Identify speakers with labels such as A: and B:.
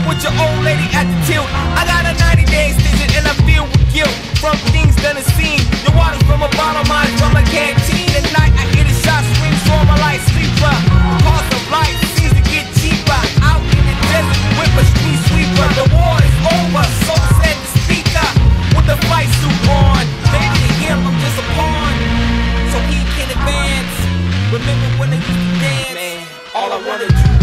A: with your old lady at the tilt. I got a 90-day extension and I feel with guilt from things done and seen. The water from a bottle, mine from a canteen. At night I hear the shots ring, so I'm a light sleeper. The cost of life seems to get cheaper. Out in the desert with a street sweeper. The war is over, so said the speaker with the fight suit on. Maybe to him I'm just a pawn, so he can advance. Remember when they used to dance? Man, all I wanna do